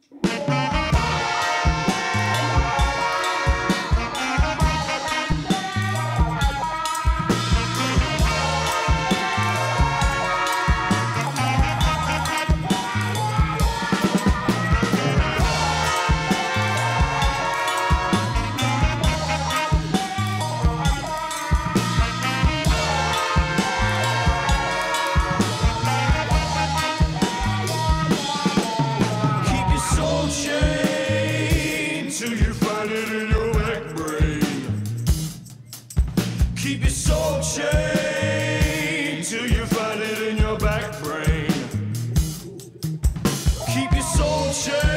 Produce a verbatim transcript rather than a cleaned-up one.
Keep your soul chained till you find it in your back brain. Keep your soul chained.